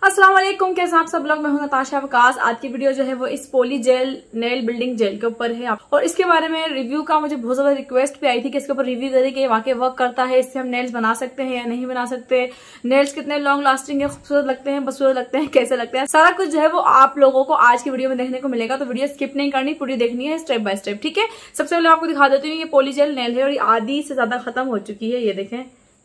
अस्सलाम वालेकुम, कैसे आप सब लोग। मैं हूं नताशा वकास। आज की वीडियो जो है वो इस पॉलीजेल नेल बिल्डिंग जेल के ऊपर है और इसके बारे में रिव्यू का मुझे बहुत ज्यादा रिक्वेस्ट भी आई थी कि इसके ऊपर रिव्यू करें कि वाकई वर्क करता है, इससे हम नेल्स बना सकते हैं या नहीं बना सकते, नेल्स कितने लॉन्ग लास्टिंग है, खूबसूरत लगते हैं, बदसूरत लगते हैं, कैसे लगते हैं, सारा कुछ जो है वो आप लोगों को आज की वीडियो में देखने को मिलेगा। तो वीडियो स्किप नहीं करनी, पूरी देखनी है स्टेप बाय स्टेप, ठीक है। सबसे पहले आपको दिखा देती हूँ, ये पॉलीजेल नेल है और ये आधी से ज्यादा खत्म हो चुकी है। ये देखें,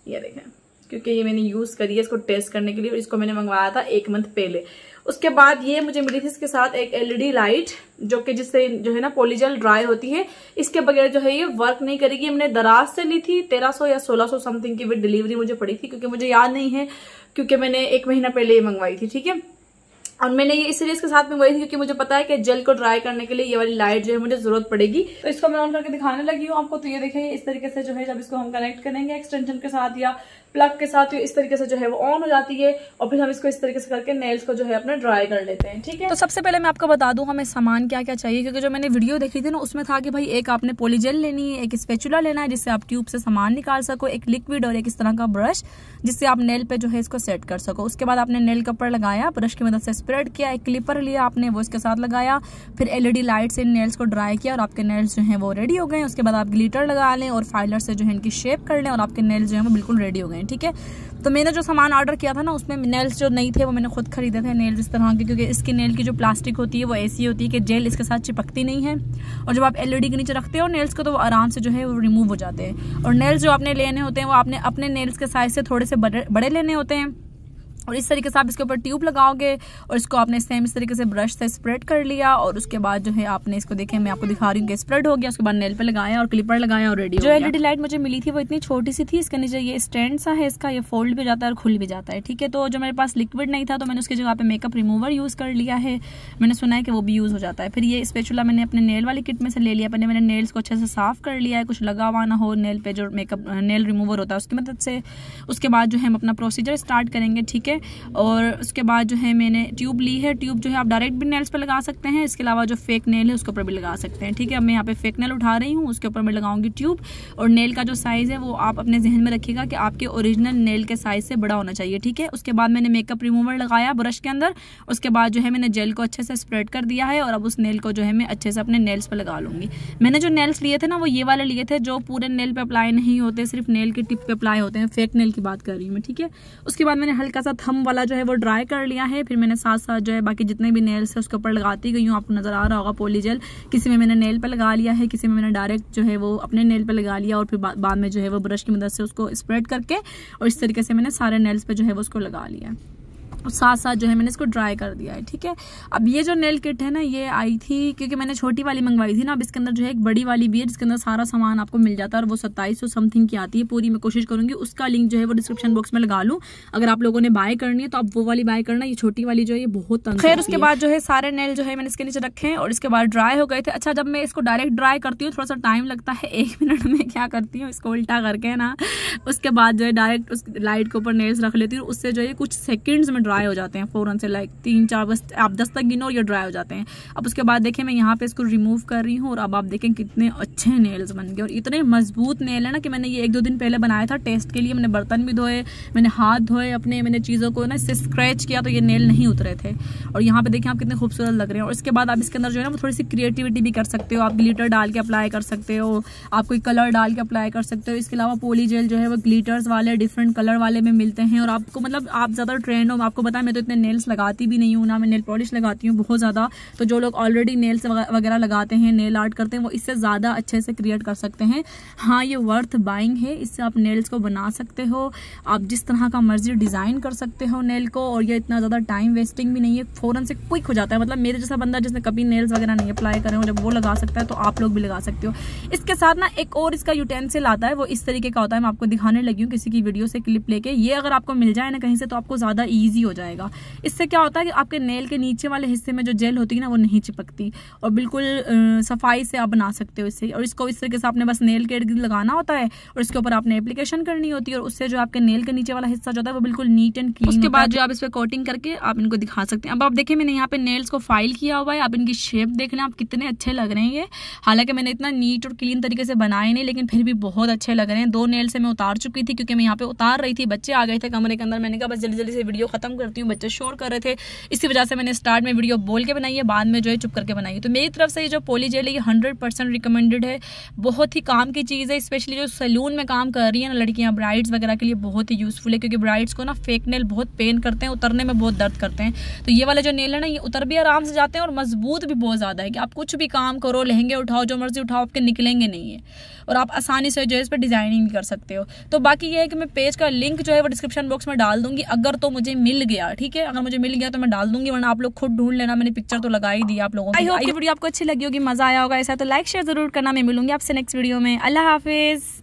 क्योंकि ये मैंने यूज करी है इसको टेस्ट करने के लिए और इसको मैंने मंगवाया था 1 मंथ पहले। उसके बाद ये मुझे मिली थी इसके साथ एक एलईडी लाइट, जो कि जिससे जो है ना पॉलीजेल ड्राई होती है। इसके बगैर जो है ये वर्क नहीं करेगी। हमने दराज से ली थी, 1300 या 1600 समथिंग की विद डिलीवरी मुझे पड़ी थी, क्योंकि मुझे याद नहीं है, क्योंकि मैंने 1 महीना पहले ये मंगवाई थी, ठीक है। और मैंने ये इसलिए इसके साथ मंगवाई थी क्योंकि मुझे पता है कि जेल को ड्राई करने के लिए ये वाली लाइट जो है मुझे जरूरत पड़ेगी। तो इसको मैं ऑन करके दिखाने लगी हूँ आपको। तो ये देखें, इस तरीके से जो है जब इसको हम कनेक्ट करेंगे एक्सटेंशन के साथ या प्लग के साथ, इस तरीके से जो है वो ऑन हो जाती है और फिर हम इसको इस तरीके से करके नेल्स को जो है अपना ड्राई कर लेते हैं, ठीक है। तो सबसे पहले मैं आपको बता दूं हमें सामान क्या क्या चाहिए, क्योंकि जो मैंने वीडियो देखी थी ना उसमें था कि भाई एक आपने पॉलीजेल लेनी है, एक स्पैचुला लेना है जिससे आप ट्यूब से सामान निकाल सको, एक लिक्विड और एक इस तरह का ब्रश जिससे आप नेल पे जो है इसको सेट कर सको। उसके बाद आपने नेल कपर लगाया, ब्रश की मदद से स्प्रेड किया, एक क्लिपर लिया आपने वो इसके साथ लगाया, फिर एलईडी लाइट से नेल्स को ड्राई किया और आपके नेल्स जो है वो रेडी हो गए। उसके बाद आप ग्लिटर लगा लें और फाइलर से जो है इनकी शेप कर लें और आपके नेल्स जो है वो बिल्कुल रेडी हो गए, ठीक है। तो मैंने जो सामान ऑर्डर किया था ना उसमें नेल्स जो नहीं थे वो मैंने खुद खरीदे थे, नेल्स इस तरह के, क्योंकि इसकी नेल की जो प्लास्टिक होती है वो ऐसी होती है कि जेल इसके साथ चिपकती नहीं है और जब आप एलईडी के नीचे रखते हो नेल्स को तो वो आराम से जो है वो रिमूव हो जाते हैं। और नेल्स जो आपने लेने होते हैं वो आपने अपने नेल्स के साइज से थोड़े से बड़े लेने होते हैं और इस तरीके से आप इसके ऊपर ट्यूब लगाओगे और इसको आपने सेम इस तरीके से ब्रश से स्प्रेड कर लिया और उसके बाद जो है आपने इसको देखें, मैं आपको दिखा रही हूँ कि स्प्रेड हो गया। उसके बाद नेल पे लगाया और क्लिपर लगाया और रेडी हो गया। जो एलईडी लाइट मुझे मिली थी वो इतनी छोटी सी थी, इसके नीचे ये स्टैंड सा है, इसका ये फोल्ड भी जाता है और खुल भी जाता है, ठीक है। तो जो मेरे पास लिक्विड नहीं था तो मैंने उसकी जगह पे मेकअप रिमूवर यूज कर लिया है, मैंने सुना है कि वो भी यूज हो जाता है। फिर ये स्पैचुला मैंने अपने नेल वाली किट में से ले लिया, पहले मैंने नेल्स को अच्छे से साफ कर लिया है, कुछ लगा हुआ ना हो नेल पे, जो मेकअप नेल रिमूवर होता है उसकी मदद से। उसके बाद जो है हम अपना प्रोसीजर स्टार्ट करेंगे, ठीक है। और उसके बाद जो है मैंने ट्यूब ली है, ट्यूब जो है आप डायरेक्ट भी नेल्स पे लगा सकते हैं, इसके अलावा जो फेक नेल है उसके ऊपर भी लगा सकते हैं, ठीक है। अब मैं यहाँ पे फेक नेल उठा रही हूँ, उसके ऊपर मैं लगाऊंगी ट्यूब। और नेल का जो साइज है वो आप अपने जहन में रखिएगा कि आपके ओरिजिनल नेल के साइज से बड़ा होना चाहिए, ठीक है। उसके बाद मैंने मेकअप रिमूवर लगाया ब्रश के अंदर, उसके बाद जो है मैंने जेल को अच्छे से स्प्रेड कर दिया है और अब उस नेल को जो है मैं अच्छे से अपने नेल्स पे लगा लूंगी। मैंने जो नेल्स लिए थे ना वो ये वाले लिए थे जो पूरे नेल पे अप्लाई नहीं होते, सिर्फ नेल की टिप पे अप्लाई होते हैं, फेक नेल की बात कर रही हूँ मैं, ठीक है। उसके बाद मैंने हल्का सा थंब वाला जो है वो ड्राई कर लिया है, फिर मैंने साथ साथ जो है बाकी जितने भी नेल्स है उसके ऊपर लगाती गई हूँ। आपको नजर आ रहा होगा पॉलीजेल, किसी में मैंने नेल पे लगा लिया है, किसी में मैंने डायरेक्ट जो है वो अपने नेल पे लगा लिया और फिर बाद में जो है वो ब्रश की मदद से उसको स्प्रेड करके और इस तरीके से मैंने सारे नेल्स पे जो है वो उसको लगा लिया है और साथ साथ जो है मैंने इसको ड्राई कर दिया है, ठीक है। अब ये जो नेल किट है ना ये आई थी क्योंकि मैंने छोटी वाली मंगवाई थी ना, अब इसके अंदर जो है एक बड़ी वाली भी है जिसके अंदर सारा सामान आपको मिल जाता है और वो 2700 समथिंग की आती है पूरी। मैं कोशिश करूंगी उसका लिंक जो है वो डिस्क्रिप्शन बॉक्स में लगा लूँ, अगर आप लोगों ने बाय करनी है तो आप वो वाली बाय करना, ये छोटी वाली जो है ये बहुत तंग। फिर उसके बाद जो है सारे नेल जो है मैंने इसके नीचे रखे और इसके बाद ड्राई हो गए थे। अच्छा, जब मैं इसको डायरेक्ट ड्राई करती हूँ थोड़ा सा टाइम लगता है, 1 मिनट में क्या करती हूँ इसको उल्टा करके ना, उसके बाद जो है डायरेक्ट उस लाइट के ऊपर नेल्स रख लेती हूँ, उससे जो है कुछ सेकेंड्स में ड्राई हो जाते हैं फौरन से, लाइक 3-4 बस आप 10 तक गिनो और ये ड्राई हो जाते हैं। अब उसके बाद देखें मैं यहाँ पे इसको रिमूव कर रही हूँ और अब आप देखें कितने अच्छे नेल्स बन गए और इतने मजबूत नेल है ना कि मैंने ये 1-2 दिन पहले बनाया था टेस्ट के लिए। मैंने बर्तन भी धोए, मैंने हाथ धोए अपने, मैंने चीज़ों को ना इससे स्क्रैच किया तो ये नेल नहीं उतरे थे। और यहाँ पे देखें आप कितने खूबसूरत लग रहे हैं। और इसके बाद आप इसके अंदर जो है ना वो थोड़ी सी क्रिएटिविटी भी कर सकते हो, आप ग्लिटर डाल के अप्लाई कर सकते हो, आप कोई कलर डाल के अप्लाई कर सकते हो। इसके अलावा पॉलीजेल जो है वो ग्लिटर्स वाले डिफरेंट कलर वाले में मिलते हैं और आपको मतलब आप ज़्यादा ट्रेंड हो, आपको पता है मैं तो इतने नेल्स लगाती भी नहीं हूँ ना, मैं नेल पॉलिश लगाती हूँ बहुत ज़्यादा। तो जो लोग ऑलरेडी नेल्स वगैरह लगाते हैं, नेल आर्ट करते हैं, वो इससे ज़्यादा अच्छे से क्रिएट कर सकते हैं। हाँ, ये वर्थ बाइंग है, इससे आप नेल्स को बना सकते हो, आप जिस तरह का मर्जी डिज़ाइन कर सकते हो नेल को और ये इतना ज़्यादा टाइम वेस्टिंग भी नहीं है, फ़ौरन से क्विक हो जाता है। मतलब मेरे जैसा बंदा जिसने कभी नेल्स वगैरह नहीं अप्लाई करे हो, जब वो लगा सकता है तो आप लोग भी लगा सकते हो। इसके साथ ना एक और इसका यूटेंसिल आता है, वो इस तरीके का होता है, मैं आपको दिखाने लगी हूँ किसी की वीडियो से क्लिप लेके। ये अगर आपको मिल जाए ना कहीं से तो आपको ज़्यादा ईजी हो जाएगा। इससे क्या होता है कि आपके नेल के नीचे वाले हिस्से में जो जेल होती है ना वो नहीं चिपकती और बिल्कुल सफाई से आप बना सकते हो इससे। और इसको इस तरीके से आपने बस नेल के इर्द गिर्द लगाना होता है और इसके ऊपर आपने एप्लीकेशन करनी होती है और उससे जो आपके नेल के नीचे वाला हिस्सा जो होता है वो बिल्कुल नीट एंड क्लीन। उसके बाद जो आप इस पर कोटिंग करके आप इनको दिखा सकते हैं। अब आप देखिए मैंने यहाँ पे नेल्स को फाइल किया हुआ है, आप इनकी शेप देख लें, आप कितने अच्छे लग रहे हैं ये। हालांकि मैंने इतना नीट और क्लीन तरीके से बनाए नहीं, लेकिन फिर भी बहुत अच्छे लग रहे हैं। 2 नेल से मैं उतार चुकी थी क्योंकि मैं यहाँ पे उतार रही थी, बच्चे आ गए थे कमरे के अंदर, मैंने कहा बस जल्दी जल्दी से वीडियो खत्म करती हूँ, बच्चे शोर कर रहे थे, इसी वजह से मैंने स्टार्ट में वीडियो बोल के बनाई है, बाद में जो है चुप करके बनाई है। तो मेरी तरफ से ये जो पॉलीजेल है ये 100% रिकमेंडेड है, बहुत ही काम की चीज़ है, स्पेशली जो सैलून में काम कर रही है ना लड़कियाँ, ब्राइड्स वगैरह के लिए बहुत ही यूजफुल है, क्योंकि ब्राइड्स को ना फेक नेल बहुत पेन करते हैं, उतरने में बहुत दर्द करते हैं। तो ये वाले जो नेल है ना ये उतर भी आराम से जाते हैं और मजबूत भी बहुत ज़्यादा है कि आप कुछ भी काम करो, लहंगे उठाओ, जो मर्जी उठाओ, आपके निकलेंगे नहीं है, और आप आसानी से जो है इस पर डिजाइनिंग भी कर सकते हो। तो बाकी ये है कि मैं पेज का लिंक जो है वो डिस्क्रिप्शन बॉक्स में डाल दूंगी, अगर तो मुझे मिल गया, ठीक है, अगर मुझे मिल गया तो मैं डाल दूंगी, वरना आप लोग खुद ढूंढ लेना, मैंने पिक्चर तो लगा ही दी आप लोगों को। आई होप वीडियो आपको अच्छी लगी होगी, मजा आया होगा, ऐसा तो लाइक शेयर जरूर करना। मैं मिलूंगी आपसे नेक्स्ट वीडियो में। अल्लाह हाफिज।